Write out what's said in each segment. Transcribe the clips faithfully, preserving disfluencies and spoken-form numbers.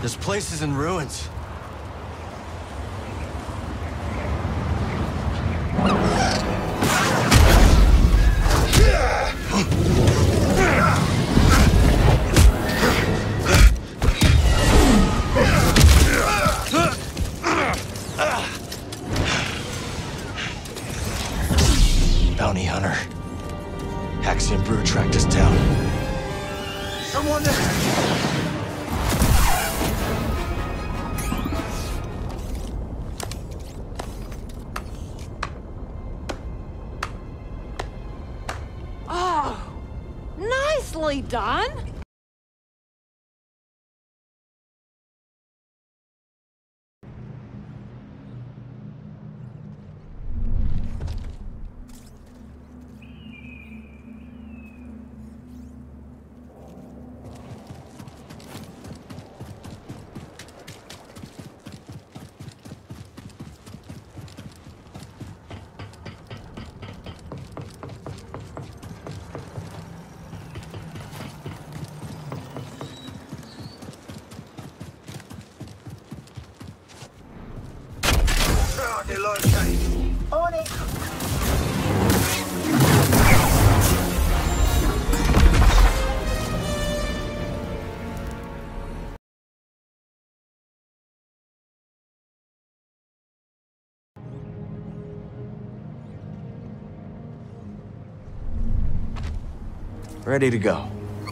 This place is in ruins. Bounty hunter. Haxion Brew tracked us down. Someone there! Oh, nicely done. On it. Ready to go.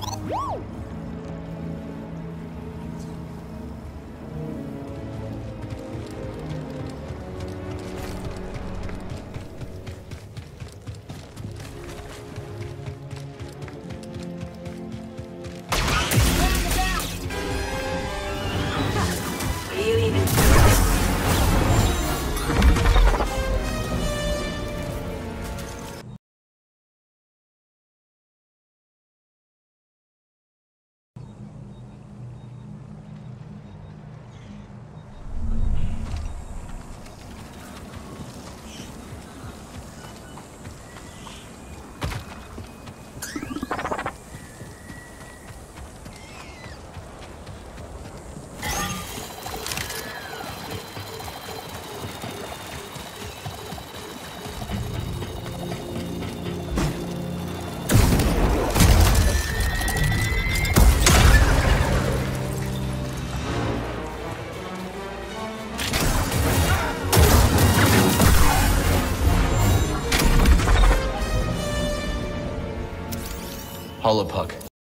Holopuck.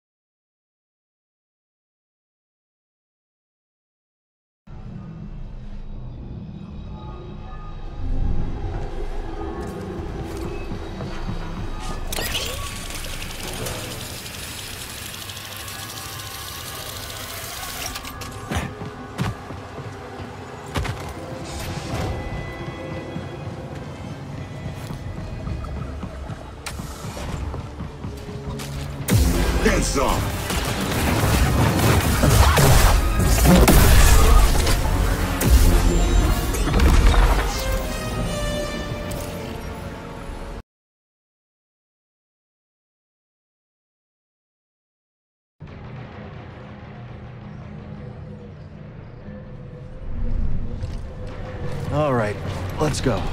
That's all. All right, let's go.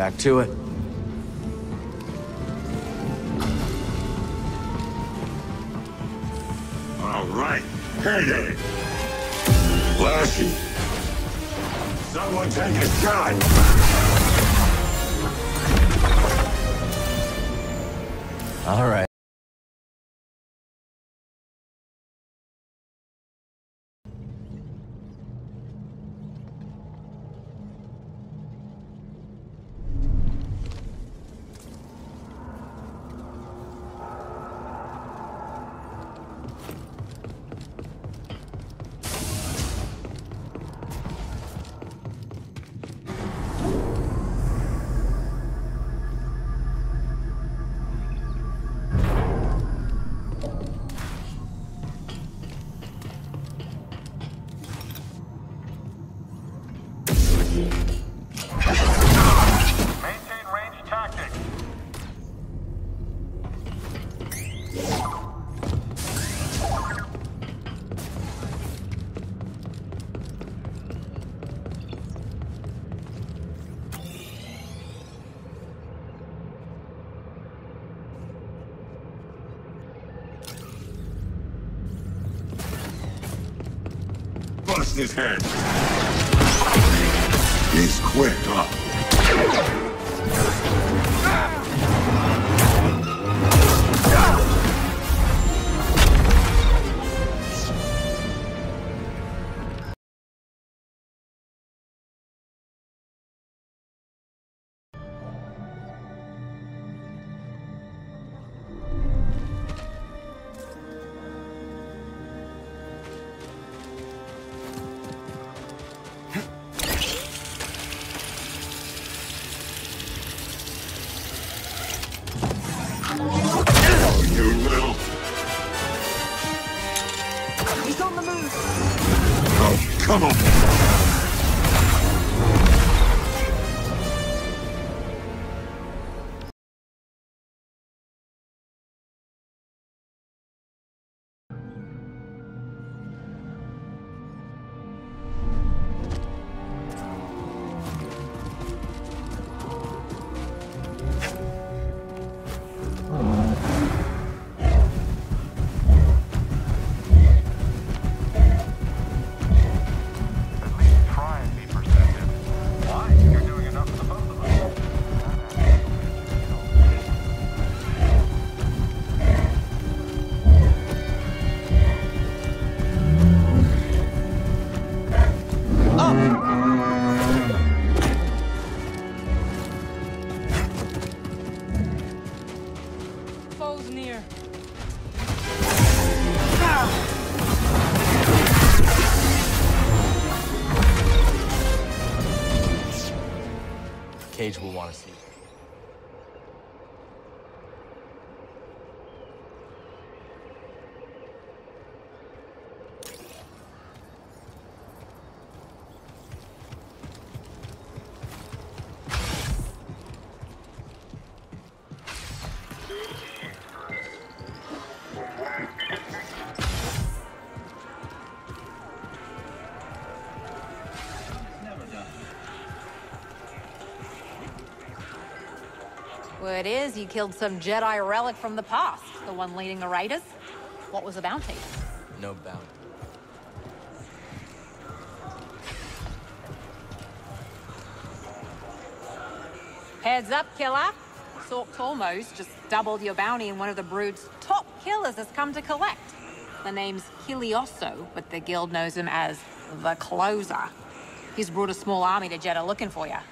Back to it. All right, hit it! Lashy! Someone take a shot! All right. Maintain range tactics. Bust his head! He's quick, huh? You little... He's on the move. Oh, come on! At least try and be perceptive. Why? You're doing enough for the both of us. Foe's near. Cage will want to see. Word is you killed some Jedi relic from the past, the one leading the Raiders. What was the bounty? No bounty. Heads up, killer. Sork Tormos just doubled your bounty and one of the Brood's top killers has come to collect. The name's Kilioso, but the guild knows him as the Closer. He's brought a small army to Jeddah looking for you.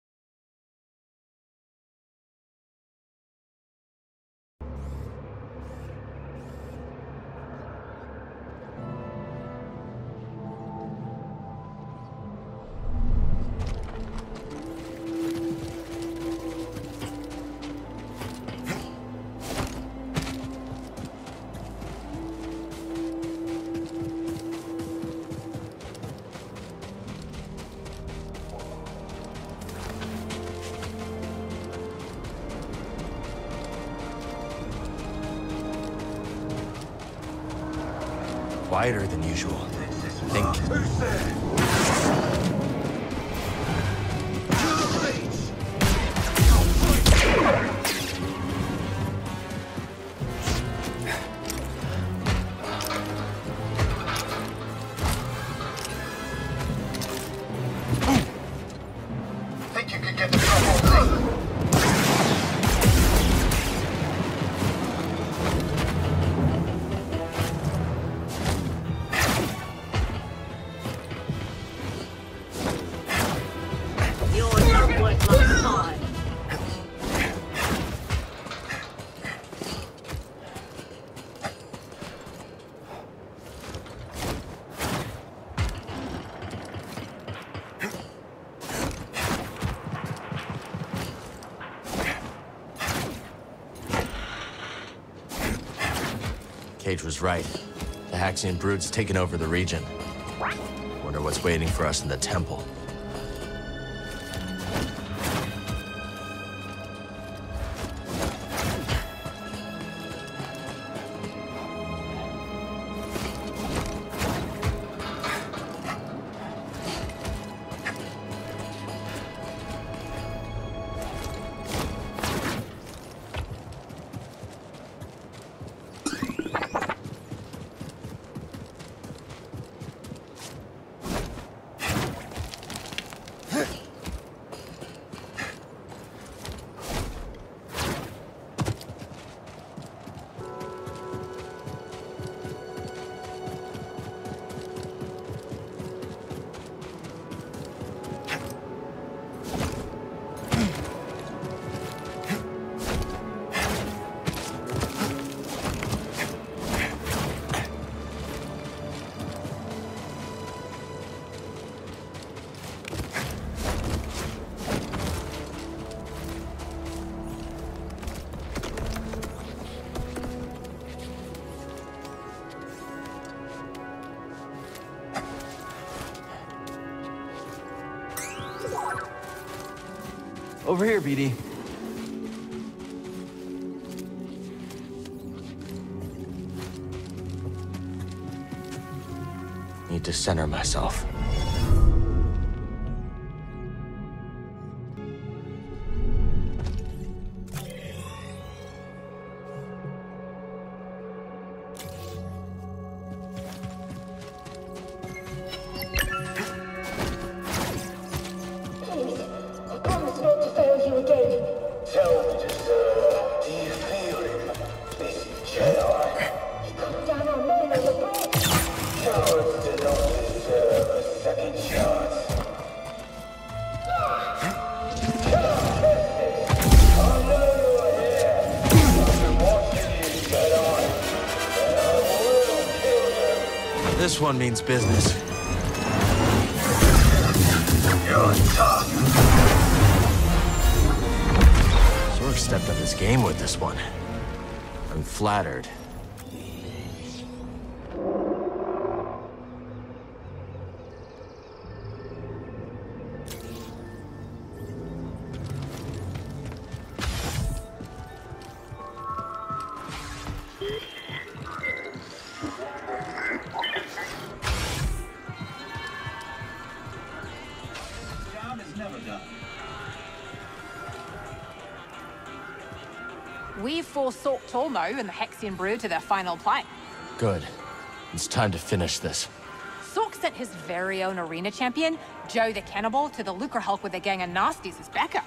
Quieter than usual. Think. Think you could get the drop on me? You're not worth my time. Cage was right. The Haxian brood's taken over the region. Wonder what's waiting for us in the temple. Over here, B D. Need to center myself. This one means business. You're tough. Zork stepped up his game with this one. I'm flattered. We've forced Sork Tormo and the Haxian brood to their final play. Good. It's time to finish this. Sork sent his very own arena champion, Joe the Cannibal, to the Lucre Hulk with a gang of nasties as backup.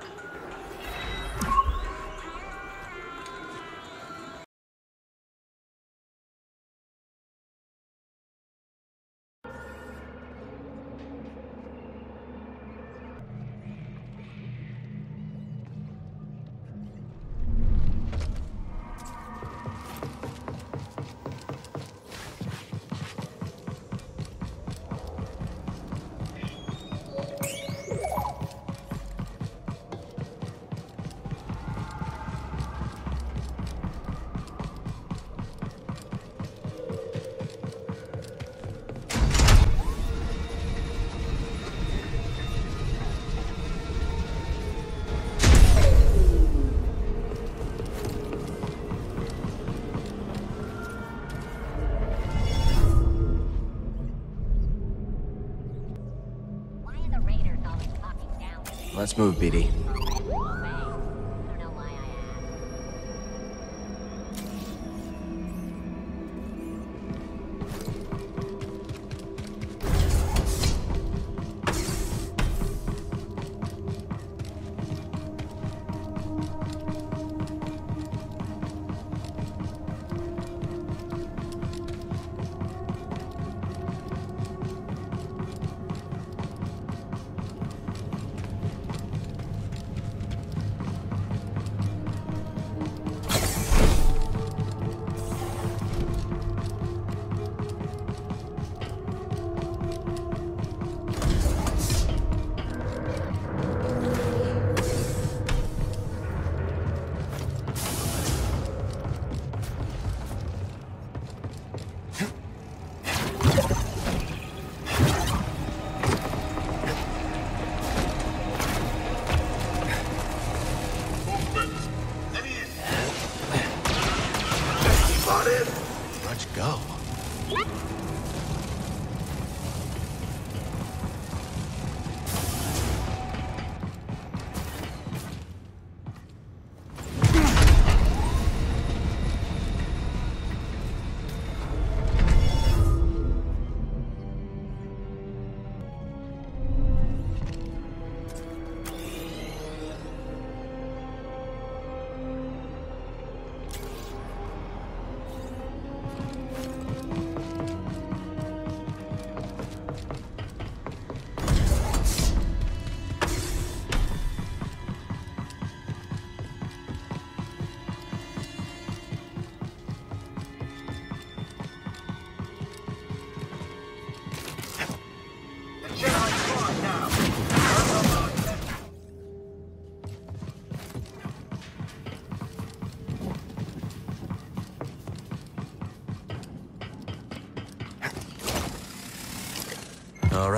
Let's move, B D.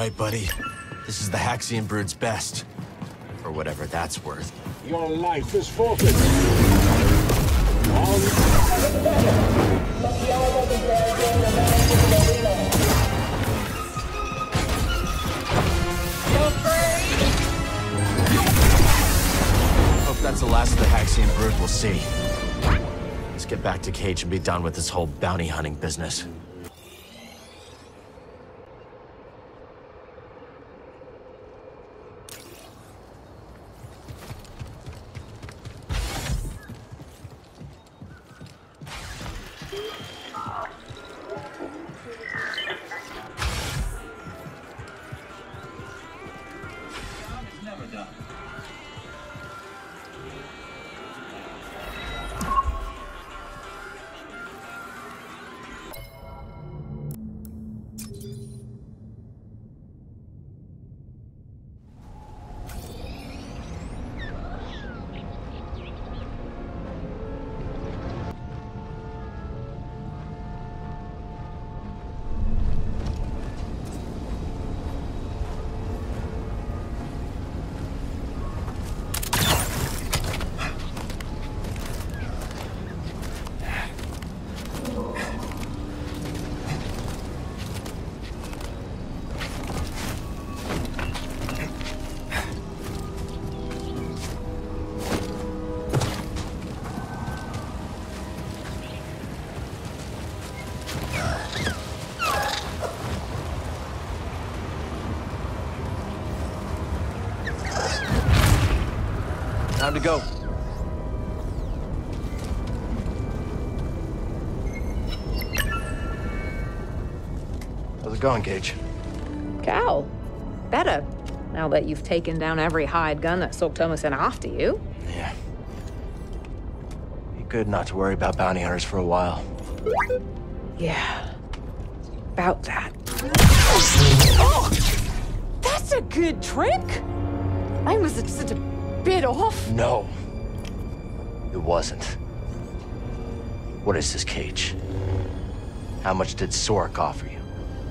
right, buddy. This is the Haxion Brood's best. For whatever that's worth. Your life is forfeit. Hope that's the last of the Haxion Brood we'll see. Let's get back to Cage and be done with this whole bounty hunting business. Time to go. How's it going, Cage? Cal, better. Now that you've taken down every hired gun that Sork sent after you. Yeah. Be good not to worry about bounty hunters for a while. Yeah. About that. Oh! That's a good trick! I was just a bit off. No. It wasn't. What is this, Cage? How much did Sork offer you?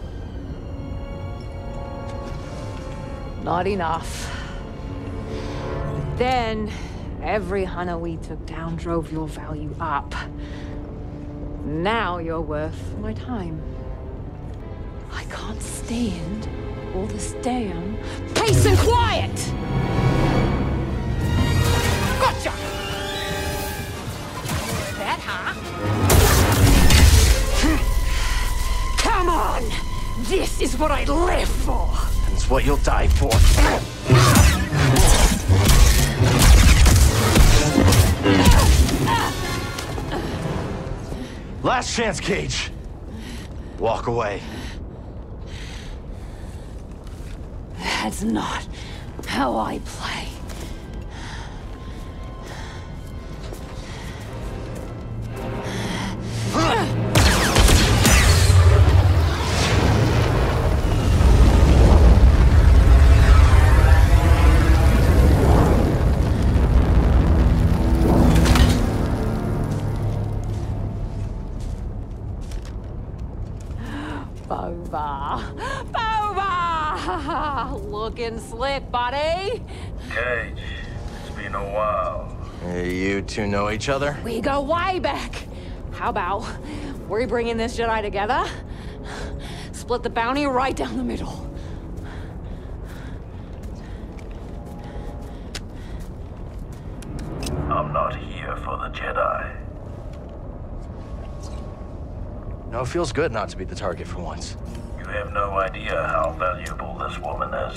Not enough. But then, every hunter we took down drove your value up. Now you're worth my time. I can't stand all this damn peace and quiet! Gotcha! That, huh? Come on! This is what I live for! It's what you'll die for. Last chance, Cage. Walk away. That's not how I play. Boba! Boba! Looking slick, buddy. Cage, it's been a while. Hey, you two know each other? We go way back. How about we bringing this Jedi together? Split the bounty right down the middle. I'm not here for the Jedi. No, it feels good not to be the target for once. You have no idea how valuable this woman is.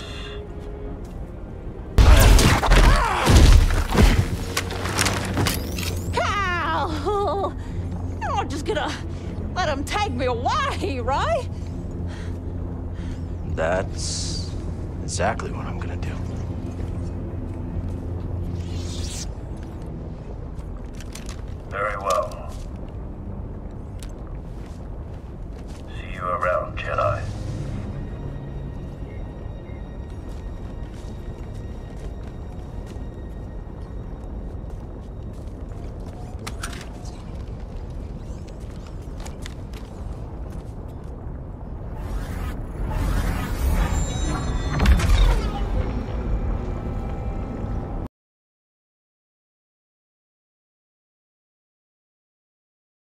Cal! You're not just gonna let him take me away, right? That's exactly what I'm gonna do. Very well. See you around, Jedi.